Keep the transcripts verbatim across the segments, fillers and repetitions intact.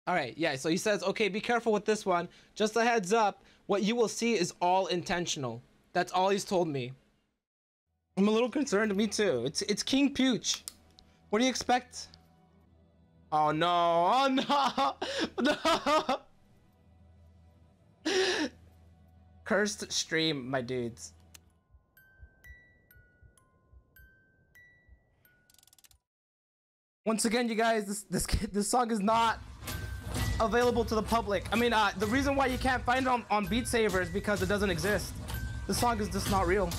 All right, yeah, so he says, okay, be careful with this one. Just a heads up, what you will see is all intentional. That's all he's told me. I'm a little concerned, me too. It's it's King Pooch. What do you expect? Oh no, oh no, no. Cursed stream, my dudes. Once again, you guys, this this this song is not available to the public. I mean, uh, the reason why you can't find it on, on Beat Saber is because it doesn't exist. The song is just not real.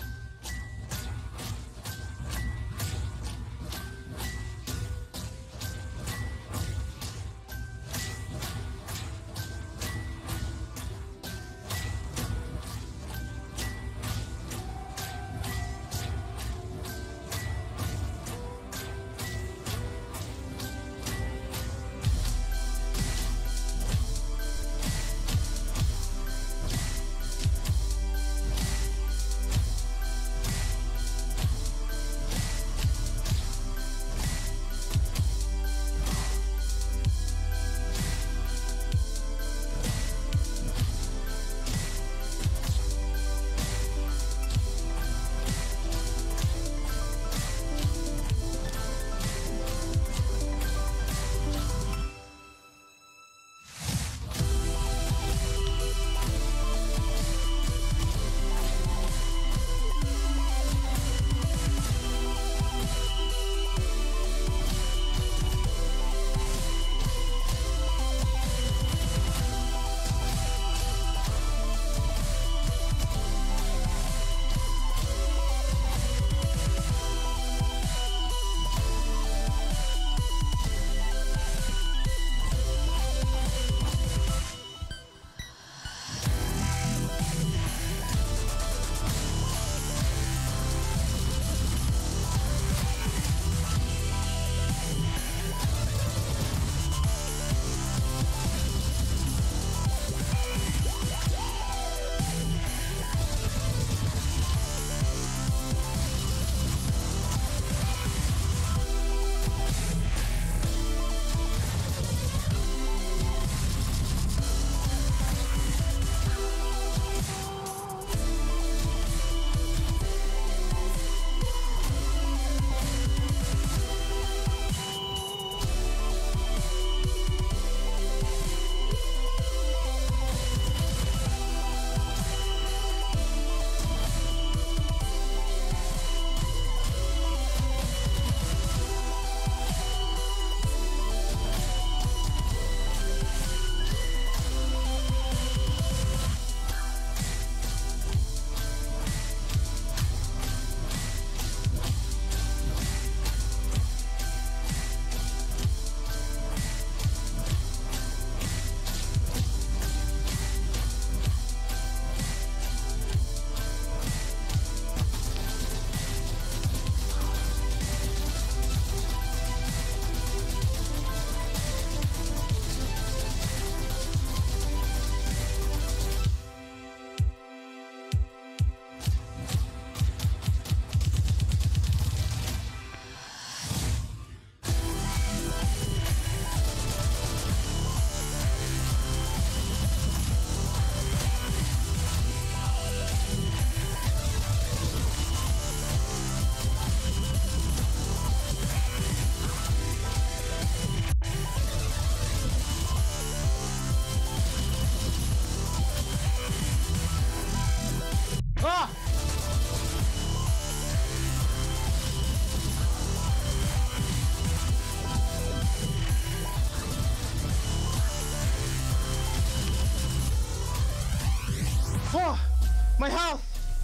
Oh, my health!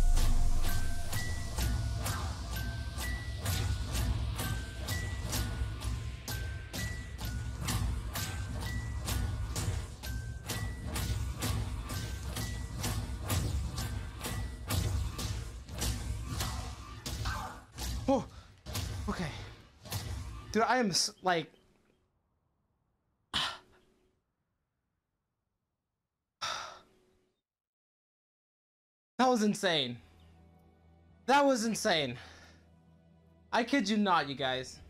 Oh, okay. Dude, I am like... That was insane. That was insane. I kid you not, you guys.